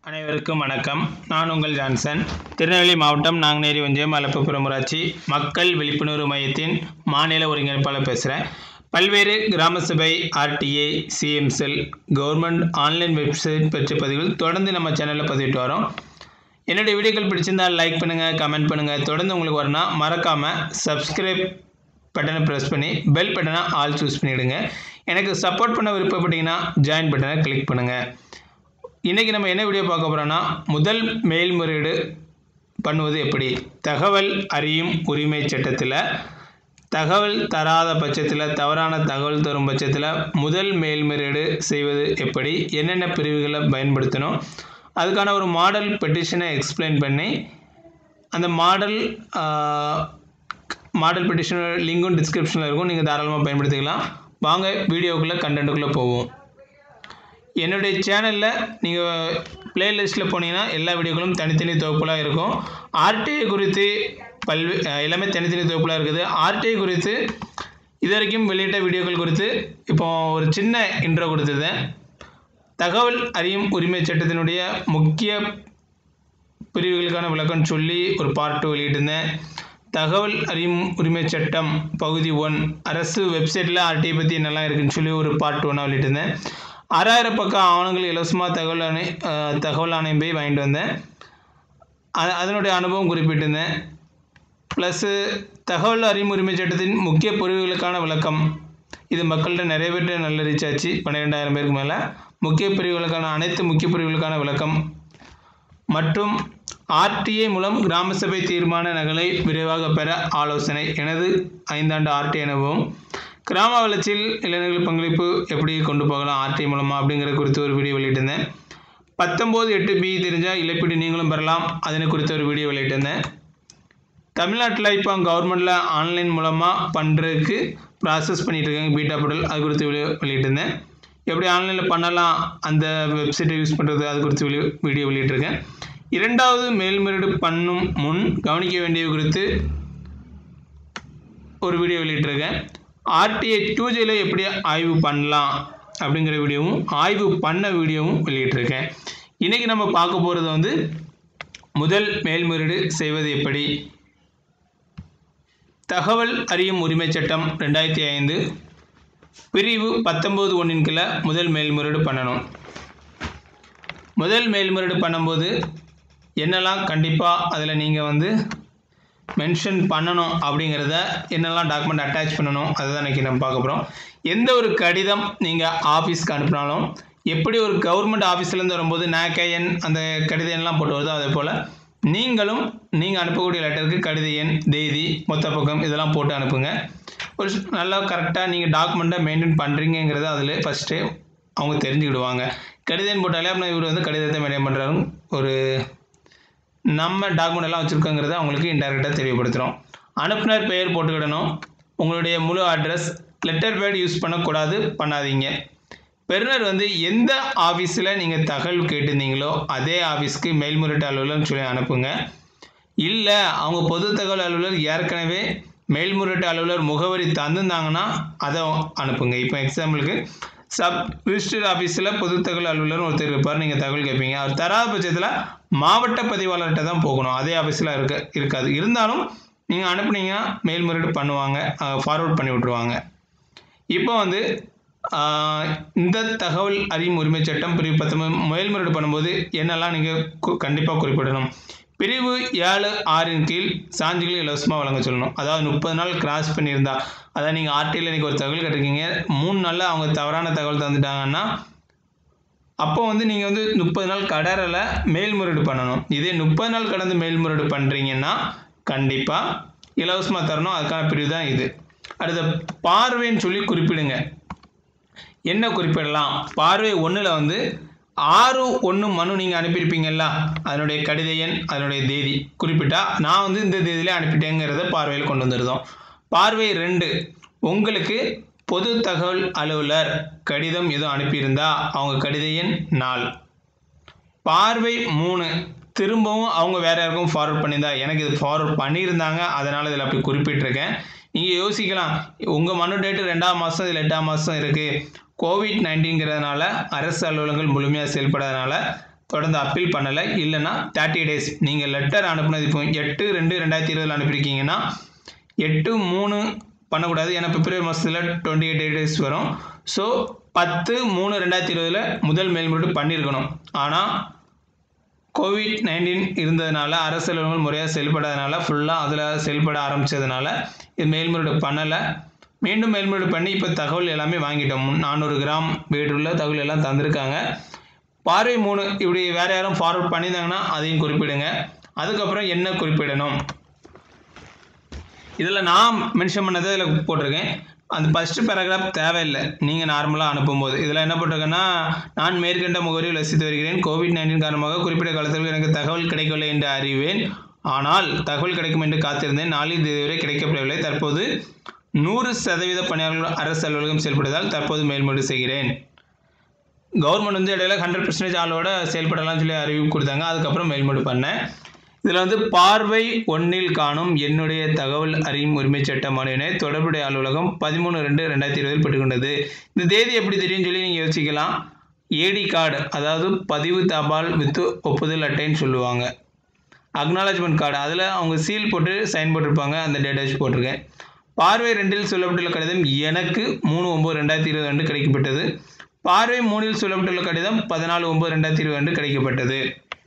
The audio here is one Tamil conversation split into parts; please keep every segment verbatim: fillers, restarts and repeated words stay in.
அனைவருக்கும் வணக்கம். நான் உங்கள் ஜான்சன். திருநெல்வேலி மாவட்டம் நாங்குநேரி ஒன்றியம் மலப்புப்புறம் ஊராட்சி மக்கள் விழிப்புணர்வு மையத்தின் மாநில ஒருங்கிணைப்பாளர் பேசுகிறேன். பல்வேறு Grama Sabha, RTA, CM cell, government online website பற்றிய பதிவுகள் தொடர்ந்து நம்ம சேனலில் பதிவிட்டு வரோம். என்னுடைய வீடியோக்கள் பிடிச்சிருந்தால் லைக் பண்ணுங்கள், கமெண்ட் பண்ணுங்கள். தொடர்ந்து உங்களுக்கு வரணும்னா மறக்காமல் சப்ஸ்கிரைப் பட்டனை ப்ரெஸ் பண்ணி பெல் பட்டனை ஆல் சூஸ் பண்ணிவிடுங்க. எனக்கு சப்போர்ட் பண்ண விருப்பப்பட்டீங்கன்னா ஜாயின் பட்டனை கிளிக் பண்ணுங்கள். இன்றைக்கி நம்ம என்ன வீடியோ பார்க்க போகிறோன்னா, முதல் மேல்முறையீடு பண்ணுவது எப்படி. தகவல் அறியும் உரிமை சட்டத்தில் தகவல் தராத பட்சத்தில், தவறான தகவல் தரும் பட்சத்தில் முதல் மேல்முறையீடு செய்வது எப்படி, என்னென்ன பிரிவுகளை பயன்படுத்தணும், அதுக்கான ஒரு மாடல் பெட்டிஷனை எக்ஸ்பிளைன் பண்ணி, அந்த மாடல் மாடல் பெட்டிஷனோட லிங்கும் டிஸ்கிரிப்ஷனில் இருக்கும், நீங்கள் தாராளமாக பயன்படுத்திக்கலாம். வாங்க வீடியோக்குள்ளே கண்டென்ட்டுக்குள்ளே போவோம். என்னுடைய சேனலில் நீங்கள் பிளேலிஸ்ட்டில் போனீங்கன்னா எல்லா வீடியோக்களும் தனித்தனி தொகுப்புலாம் இருக்கும். ஆர்டிஐ குறித்து பல்வே எல்லாமே தனித்தனி தொகுப்புலாம் இருக்குது. ஆர்டிஐ குறித்து இது வரைக்கும் வெளியிட்ட வீடியோக்கள் குறித்து இப்போ ஒரு சின்ன இன்ட்ரோ கொடுத்துருந்தேன். தகவல் அறியும் உரிமை சட்டத்தினுடைய முக்கிய பிரிவுகளுக்கான விளக்கம் சொல்லி ஒரு பார்ட் டூ வெளியிட்டிருந்தேன். தகவல் அறியும் உரிமை சட்டம் பகுதி ஒன், அரசு வெப்சைட்டில் ஆர்டிஐ பற்றி என்னெல்லாம் இருக்குதுன்னு சொல்லி ஒரு பார்ட் ஒன்னாக வெளியிட்டிருந்தேன். ஆறாயிரம் பக்கம் ஆவணங்கள் இலவசமாக தகவல் ஆணை தகவல் ஆணையம் போய் வாங்கிட்டு வந்தேன். அது அதனுடைய அனுபவம் குறிப்பிட்டிருந்தேன். ப்ளஸ்ஸு தகவல் அறியும் உரிமை சட்டத்தின் முக்கிய பிரிவுகளுக்கான விளக்கம், இது மக்கள்கிட்ட நிறைய பேர்கிட்ட நல்ல ரீச் ஆச்சு. பன்னிரெண்டாயிரம் பேருக்கு மேலே முக்கிய பிரிவுகளுக்கான அனைத்து முக்கிய பிரிவுகளுக்கான விளக்கம் மற்றும் ஆர்டிஐ மூலம் கிராம சபை தீர்மான நகலை விரைவாக பெற ஆலோசனை, எனது ஐந்தாண்டு ஆர்டிஐ அனுபவம், கிராம வளர்ச்சியில் இளைஞர்கள் பங்களிப்பு எப்படி கொண்டு போகலாம் ஆர்டிஐ மூலமாக அப்படிங்கிற குறித்து ஒரு வீடியோ வெளியிட்டிருந்தேன். பத்தொம்போது எட்டு பி தெரிஞ்சால் இழப்பீடு நீங்களும் பெறலாம், அதனை குறித்த ஒரு வீடியோ வெளியிட்டிருந்தேன். தமிழ்நாட்டில் இப்போ கவர்மெண்ட்டில் ஆன்லைன் மூலமாக பண்ணுறதுக்கு ப்ராசஸ் பண்ணிகிட்டு இருக்காங்க பீட்டா போர்ட்டல், அது குறித்து வீடியோ வெளியிட்டிருந்தேன். எப்படி ஆன்லைனில் பண்ணலாம், அந்த வெப்சைட்டை யூஸ் பண்ணுறது, அது குறித்து வீடியோ வீடியோ வெளியிட்டிருக்கேன். இரண்டாவது மேல்முறையீடு பண்ணும் முன் கவனிக்க வேண்டியது குறித்து ஒரு வீடியோ வெளியிட்டிருக்கேன். ஆர்டிஐ டூ ஜியில் எப்படி ஆய்வு பண்ணலாம் அப்படிங்கிற வீடியோவும் ஆய்வு பண்ண வீடியோவும் வெளியிட்டிருக்கேன். இன்றைக்கி நம்ம பார்க்க போகிறது வந்து முதல் மேல்முறையீடு செய்வது எப்படி. தகவல் அறியும் உரிமை சட்டம் ரெண்டாயிரத்தி ஐந்து பிரிவு பத்தொம்போது ஒன்றின் கீழே முதல் மேல்முறையீடு பண்ணணும். முதல் மேல்முறையீடு பண்ணும்போது என்னெல்லாம் கண்டிப்பாக அதில் நீங்கள் வந்து மென்ஷன் பண்ணணும் அப்படிங்கிறத, என்னெல்லாம் டாக்குமெண்ட் அட்டாச் பண்ணணும், அதுதான் இன்றைக்கி நம்ம பார்க்க போகிறோம். எந்த ஒரு கடிதம் நீங்கள் ஆஃபீஸ்க்கு அனுப்பினாலும், எப்படி ஒரு கவர்மெண்ட் ஆஃபீஸ்லேருந்து வரும்போது நேக்க எண் அந்த கடித எண்ணெலாம் போட்டு வருதோ, அதே போல் நீங்களும் நீங்கள் அனுப்பக்கூடிய லெட்டருக்கு கடித எண், தேதி, மொத்த பக்கம் இதெல்லாம் போட்டு அனுப்புங்க. ஒரு நல்லா கரெக்டாக நீங்கள் டாக்குமெண்ட்டை மெயின்டைன் பண்ணுறீங்கிறத அதில் ஃபஸ்ட்டு அவங்க தெரிஞ்சுக்கிடுவாங்க. கடித எண் போட்டாலே அப்படின்னா இவர் வந்து கடிதத்தை மெயின்டைன் பண்ணுறாங்க, ஒரு நம்ம டாக்குமெண்ட் எல்லாம் வச்சுருக்கோங்கிறத அவங்களுக்கு இன்டெரக்டாக தெரியப்படுத்துகிறோம். அனுப்புனர் பெயர் போட்டுக்கிடணும். உங்களுடைய முழு அட்ரஸ், லெட்டர் பேட் யூஸ் பண்ணக்கூடாது, பண்ணாதீங்க. பெறுநர் வந்து எந்த ஆஃபீஸில் நீங்கள் தகவல் கேட்டிருந்தீங்களோ அதே ஆஃபீஸ்க்கு மேல்முறையீட்டு அலுவலர்னு சொல்லி அனுப்புங்க. இல்லை அவங்க பொது தகவல் அலுவலர் ஏற்கனவே மேல்முறையீட்டு அலுவலர் முகவரி தந்துருந்தாங்கன்னா அதை அனுப்புங்க. இப்போ எக்ஸாம்பிளுக்கு சப் ரிஜிஸ்டர் ஆஃபீஸில் பொது தகவல் அலுவலர் ஒருத்தர் இருப்பார், நீங்கள் தகவல் கேட்பீங்க. அவர் தராத பட்சத்தில் மாவட்ட பதிவாளர்கிட்ட தான் போகணும், அதே ஆஃபீஸில் இருக்க இருக்காது. இருந்தாலும் நீங்கள் அனுப்புனீங்கன்னா மேல்முறையீடு பண்ணுவாங்க, ஃபார்வர்ட் பண்ணி விட்ருவாங்க. இப்போ வந்து இந்த தகவல் அறியும் உரிமை சட்டம் பிரிவு பத்தொன்பது மேல்முறையீடு பண்ணும்போது என்னெல்லாம் நீங்கள் கண்டிப்பாக குறிப்பிடணும். பிரிவு ஏழு ஆறின் கீழ் சான்றுகள் இலவசமாக வழங்க சொல்லணும். அதாவது முப்பது நாள் கிராஸ் பண்ணியிருந்தா, அதாவது நீங்கள் ஆர்டிஐயில் இன்றைக்கி ஒரு தகவல் கேட்டிருக்கீங்க, மூணு நாளில் அவங்க தவறான தகவல் தந்துட்டாங்கன்னா அப்போ வந்து நீங்கள் வந்து முப்பது நாள் கடரில் மேல்முறையீடு பண்ணணும். இதே முப்பது நாள் கடந்து மேல்முறையீடு பண்ணுறீங்கன்னா கண்டிப்பாக இலவசமாக தரணும். அதுக்கான பிரிவு தான் இது. அடுத்த பார்வைன்னு சொல்லி குறிப்பிடுங்க. என்ன குறிப்பிடலாம், பார்வை ஒன்றில் வந்து ஆறு ஒன்று மனு நீங்கள் அனுப்பியிருப்பீங்களா, அதனுடைய கடித எண், அதனுடைய தேதி குறிப்பிட்டா நான் வந்து இந்த தேதியிலே அனுப்பிட்டேங்கிறத பார்வையில் கொண்டு வந்துருந்தோம். பார்வை ரெண்டு, உங்களுக்கு பொது தகவல் அலுவலர் கடிதம் எதுவும் அனுப்பியிருந்தா அவங்க கடித எண் நாள். பார்வை மூணு, திரும்பவும் அவங்க வேறு யாருக்கும் ஃபார்வர்ட் பண்ணியிருந்தா, எனக்கு இது ஃபார்வர்ட் பண்ணியிருந்தாங்க அதனால் இதில் அப்படி குறிப்பிட்டிருக்கேன். நீங்கள் யோசிக்கலாம், உங்கள் மனு டேட்டு ரெண்டாம் மாதம் இதில் எட்டாம் மாதம் இருக்குது, கோவிட் நைன்டீன்கிறதுனால அரசு அலுவலகங்கள் முழுமையாக செயல்படாதனால தொடர்ந்து அப்பீல் பண்ணலை, இல்லைன்னா தேர்ட்டி டேஸ் நீங்கள் லெட்டர் அனுப்புனது இப்போ எட்டு ரெண்டு ரெண்டாயிரத்தி இருபதில் அனுப்பியிருக்கீங்கன்னா எட்டு மூணு பண்ணக்கூடாது, ஏன்னா பிப்ரவரி மாதத்தில் டுவெண்ட்டி எயிட் டேஸ் வரும். ஸோ பத்து மூணு ரெண்டாயிரத்தி இருபதில் முதல் மேல்முறையீடு பண்ணியிருக்கணும். ஆனால் கோவிட் நைன்டீன் இருந்ததுனால அரசு அலுவலகங்கள் முறையாக செயல்படாதனால ஃபுல்லாக அதில் செயல்பட ஆரம்பித்ததுனால இது மேல்முறையீடு பண்ணலை. மீண்டும் மேல்முறையீடு பண்ணி இப்போ தகவல் எல்லாமே வாங்கிட்டோம். நானூறு கிராம் வெயிட்டுள்ள தகவல் எல்லாம் தந்திருக்காங்க. பார்வை மூணு இப்படி வேறு யாரும் ஃபார்வர்ட் பண்ணியிருந்தாங்கன்னா அதையும் குறிப்பிடுங்க. அதுக்கப்புறம் என்ன குறிப்பிடணும், இதில் நான் மென்ஷன் பண்ணதை இதில் போட்டிருக்கேன். அந்த ஃபஸ்ட்டு பேராகிராஃப் தேவையில்லை நீங்கள் நார்மலாக அனுப்பும்போது. இதில் என்ன போட்டிருக்கேன்னா, நான் மேற்கண்ட முகவரியில் வசித்து வருகிறேன். கோவிட் நைன்டீன் காரணமாக குறிப்பிட்ட காலத்தில் எனக்கு தகவல் கிடைக்கவில்லை என்று அறிவேன். ஆனால் தகவல் கிடைக்கும் என்று காத்திருந்தேன். நாளில் தேதி வரை கிடைக்கப்படவில்லை. தற்போது நூறு சதவீத பணியாளர்கள் அரசு அலுவலகம் செயல்படுவதால் தற்போது மேல்முறையீடு செய்கிறேன். கவர்மெண்ட் வந்து இடையில ஹண்ட்ரட் பர்சன்டேஜ் ஆளோட செயல்படலாம்னு சொல்லி அறிவிப்பு கொடுத்தாங்க. அதுக்கப்புறம் மேல்முறையீடு பண்ணேன். இதில் வந்து பார்வை ஒன்றில் காணும் என்னுடைய தகவல் அறியும் உரிமை சட்ட மனுவினை தொடர்புடைய அலுவலகம் பதிமூணு ரெண்டு ரெண்டாயிரத்தி இருபதில் பெற்றுக்கொண்டது. இந்த தேதி எப்படி தெரியும் சொல்லி நீங்கள் யோசிக்கலாம். ஏடி கார்டு, அதாவது பதிவு தபால் வித்து ஒப்புதல் அட்டைன்னு சொல்லுவாங்க, அக்னாலஜ்மெண்ட் கார்டு, அதில் அவங்க சீல் போட்டு சைன் போட்டிருப்பாங்க. அந்த டேட் வச்சு போட்டிருக்கேன். பார்வை ரெண்டில் சொல்லப்பட்டுள்ள கடிதம் எனக்கு மூணு ஒம்பது ரெண்டாயிரத்தி இருபது அன்று கிடைக்கப்பட்டது. பார்வை மூணில் சொல்லப்பட்டுள்ள கடிதம் பதினாலு ஒம்பது ரெண்டாயிரத்தி இருபது அன்று கிடைக்கப்பட்டது.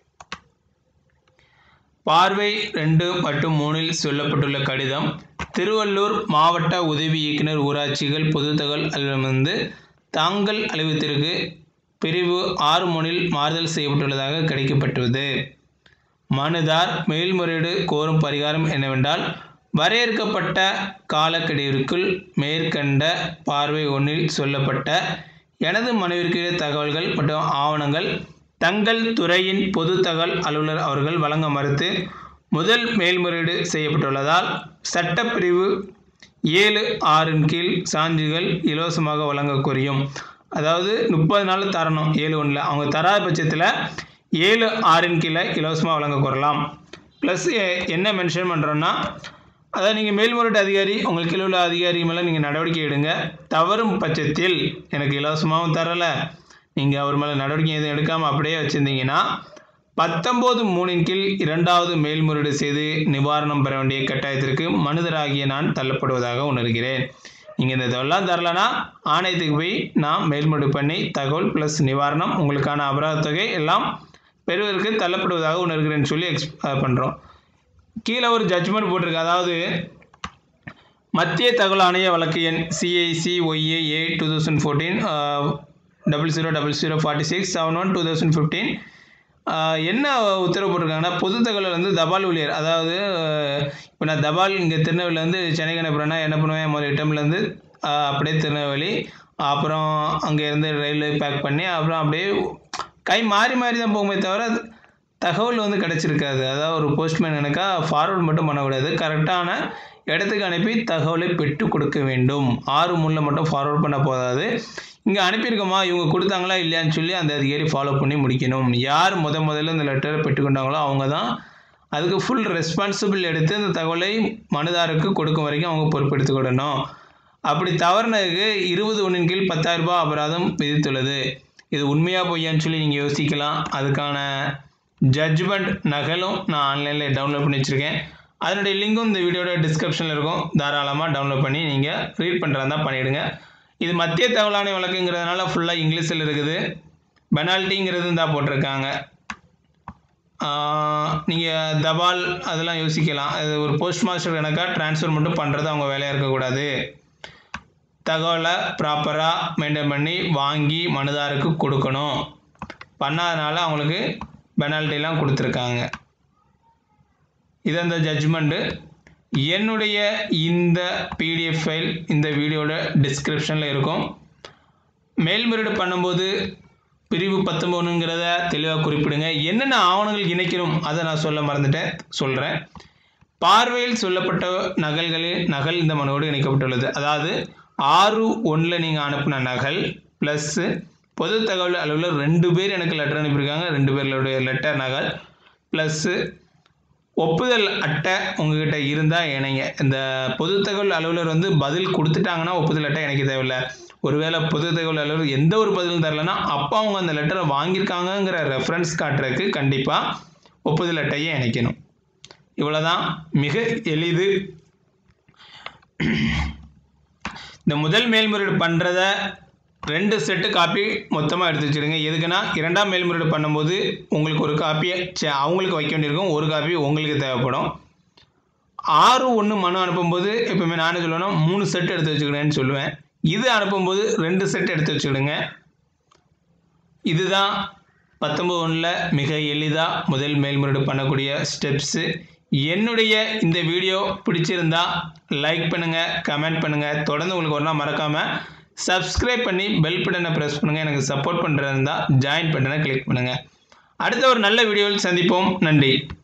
பார்வை ரெண்டு மற்றும் மூணில் சொல்லப்பட்டுள்ள கடிதம் திருவள்ளூர் மாவட்ட உதவி இயக்குனர் ஊராட்சிகள் பொது தகவல் அலுவலகமிருந்து தாங்கள் அலுவலகத்திற்கு பிரிவு ஆறு மூணில் மாறுதல் செய்யப்பட்டுள்ளதாக கிடைக்கப்பட்டுள்ளது. மனுதார் மேல்முறையீடு கோரும் பரிகாரம் என்னவென்றால், வரையறுக்கப்பட்ட காலக்கெடுவிற்குள் மேற்கண்ட பார்வை ஒன்றில் சொல்லப்பட்ட எனது மனுவிற்கு தகவல்கள் மற்றும் ஆவணங்கள் தங்கள் துறையின் பொது தகவல் அலுவலர் அவர்கள் வழங்க மறுத்து முதல் மேல்முறையீடு செய்யப்பட்டுள்ளதால் சட்டப்பிரிவு ஏழு ஆறின் கீழ் சான்றுகள் இலவசமாக வழங்க கோரியும். அதாவது முப்பது நாள் தரணும். ஏழு ஒன்றில் அவங்க தராத பட்சத்தில் ஏழு ஆறின் கீழே இலவசமாக வழங்க கோரலாம். ப்ளஸ் என்ன மென்ஷன் பண்ணுறோன்னா, அதாவது நீங்கள் மேல்முறையீட்டு அதிகாரி உங்கள் கீழே உள்ள அதிகாரி மேலே நீங்கள் நடவடிக்கை எடுங்க. தவறும் பட்சத்தில் எனக்கு இலவசமாகவும் தரலை, நீங்கள் அவர் மேலே நடவடிக்கை எதுவும் எடுக்காமல் அப்படியே வச்சுருந்தீங்கன்னா பத்தொம்போது மூணின் கீழ் இரண்டாவது மேல்முறையீடு செய்து நிவாரணம் பெற வேண்டிய கட்டாயத்திற்கு மனிதராகிய நான் தள்ளப்படுவதாக உணர்கிறேன். நீங்கள் இந்த இதெல்லாம் தரலைன்னா ஆணையத்துக்கு போய் நான் மேல்முறையீடு பண்ணி தகவல் ப்ளஸ் நிவாரணம் உங்களுக்கான அபராத தொகை எல்லாம் பெறுவதற்கு தள்ளப்படுவதாக உணர்கிறேன்னு சொல்லி எக்ஸ் பண்ணுறோம். கீழே ஒரு ஜட்ஜ்மெண்ட் போட்டிருக்கு. அதாவது மத்திய தகவல் ஆணைய வழக்கு எண் CIC YAA two thousand fourteen double zero double zero forty six seven one two thousand fifteen என்ன உத்தரவு போட்டிருக்காங்கன்னா, பொது தகவல் வந்து தபால் ஊழியர், அதாவது இப்போ நான் தபால் இங்கே திருநெல்வேலியிலேருந்து சென்னைக்கு அனுப்புகிறேன்னா என்ன பண்ணுவேன், முதல் இடம்லேருந்து அப்படியே திருநெல்வேலி, அப்புறம் அங்கேருந்து ரயில்வே பேக் பண்ணி அப்புறம் அப்படியே கை மாறி மாறி தான் போகுமே தவிர தகவல் வந்து கிடச்சிருக்காது. அதாவது ஒரு போஸ்ட்மேன் எனக்கா ஃபார்வர்ட் மட்டும் பண்ணக்கூடாது, கரெக்டான இடத்துக்கு அனுப்பி தகவலை பெற்று கொடுக்க வேண்டும். ஆறு மூணில் மட்டும் ஃபார்வர்ட் பண்ண போதாது. இங்கே அனுப்பியிருக்கோமா இவங்க கொடுத்தாங்களா இல்லையான்னு சொல்லி அந்த அதிகாரி ஃபாலோ பண்ணி முடிக்கணும். யார் முத முதல்ல இந்த லெட்டரை பெற்றுக்கொண்டாங்களோ அவங்க தான் அதுக்கு ஃபுல் ரெஸ்பான்சிபிள் எடுத்து இந்த தகவலை மனுதாருக்கு கொடுக்கும் வரைக்கும் அவங்க பொறுப்பெடுத்துக்கிடணும். அப்படி தவறுனதுக்கு இருபது ஒன்றின் கீழ் பத்தாயிரம் ரூபாய் அபராதம் விதித்துள்ளது. இது உண்மையாக பொய்யான்னு சொல்லி நீங்கள் யோசிக்கலாம். அதுக்கான ஜட்ஜ்மெண்ட் நகலும் நான் ஆன்லைனில் டவுன்லோட் பண்ணி வச்சுருக்கேன். அதனுடைய லிங்கும் இந்த வீடியோட டிஸ்கிரிப்ஷனில் இருக்கும். தாராளமாக டவுன்லோட் பண்ணி நீங்கள் ரீட் பண்ணுறதா பண்ணிவிடுங்க. இது மத்திய தகவல் ஆணைய வழக்குங்கிறதுனால ஃபுல்லாக இங்கிலீஷில் இருக்குது. பெனால்ட்டிங்கிறது தான் போட்டிருக்காங்க. நீங்கள் தபால் அதெல்லாம் யோசிக்கலாம். அது ஒரு போஸ்ட் மாஸ்டர் கணக்காக ட்ரான்ஸ்ஃபர் மட்டும் பண்ணுறது அவங்க வேலையாக இருக்கக்கூடாது. தகவலை ப்ராப்பராக மெயின்டைன் பண்ணி வாங்கி மனுதாருக்கு கொடுக்கணும். பண்ணாதனால அவங்களுக்கு பெனால்ட்டிலாம் கொடுத்துருக்காங்க. இது அந்த ஜட்ஜ்மெண்ட்டு. என்னுடைய இந்த பிடிஎஃப் ஃபைல் இந்த வீடியோட டிஸ்கிரிப்ஷனில் இருக்கும். மேல்முறையீடு பண்ணும்போது பிரிவு பத்தொன்பதுங்கிறத தெளிவாக குறிப்பிடுங்க. என்னென்ன ஆவணங்கள் இணைக்கணும் அதை நான் சொல்ல மறந்துட்டேன், சொல்கிறேன். பார்வையில் சொல்லப்பட்ட நகல்களில் நகல் இந்த மனுவோடு இணைக்கப்பட்டுள்ளது. அதாவது ஆறு ஒன்றில் நீங்கள் அனுப்பின நகல் ப்ளஸ்ஸு பொது தகவல் அலுவலர் ரெண்டு பேர் எனக்கு லெட்டர் அனுப்பியிருக்காங்க, ரெண்டு பேர்களுடைய லெட்டர் நகல் ப்ளஸ்ஸு ஒப்புதல் அட்டை உங்ககிட்ட இருந்தால் இணைங்க. இந்த பொது தகவல் அலுவலர் வந்து பதில் கொடுத்துட்டாங்கன்னா ஒப்புதல் அட்டை இணைக்க தேவையில்லை. ஒருவேளை பொது தகவல் அலுவலர் எந்த ஒரு பதிலும் தரலைன்னா அப்போ அவங்க அந்த லெட்டரை வாங்கியிருக்காங்கங்கிற ரெஃபரன்ஸ் காட்டுறதுக்கு கண்டிப்பாக ஒப்புதல் அட்டையை இணைக்கணும். இவ்வளோதான், மிக எளிது. இந்த முதல் மேல்முறையீடு பண்ணுறத ரெண்டு செட்டு காப்பி மொத்தமாக எடுத்து வச்சுடுங்க. எதுக்குன்னா இரண்டாம் மேல்முறையீடு பண்ணும்போது உங்களுக்கு ஒரு காப்பியை அவங்களுக்கு வைக்க வேண்டியிருக்கும், ஒரு காப்பி உங்களுக்கு தேவைப்படும். ஆறு ஒன்று மனு அனுப்பும்போது எப்பவுமே நானே சொல்லுவேன்னா மூணு செட் எடுத்து வச்சுக்கிடுங்கன்னு சொல்லுவேன். இது அனுப்பும்போது ரெண்டு செட் எடுத்து வச்சுக்கிடுங்க. இதுதான் பத்தொன்பது ஒன்றில் மிக எளிதாக முதல் மேல்முறையீடு பண்ணக்கூடிய ஸ்டெப்ஸு. என்னுடைய இந்த வீடியோ பிடிச்சிருந்தா லைக் பண்ணுங்கள், கமெண்ட் பண்ணுங்கள். தொடர்ந்து உங்களுக்கு ஒரு நாள் மறக்காமல் சப்ஸ்கிரைப் பண்ணி பெல் பட்டனை ப்ரெஸ் பண்ணுங்கள். எனக்கு சப்போர்ட் பண்ணுறதா இருந்தால் ஜாயின் பட்டனை கிளிக் பண்ணுங்கள். அடுத்த ஒரு நல்ல வீடியோவில் சந்திப்போம். நன்றி.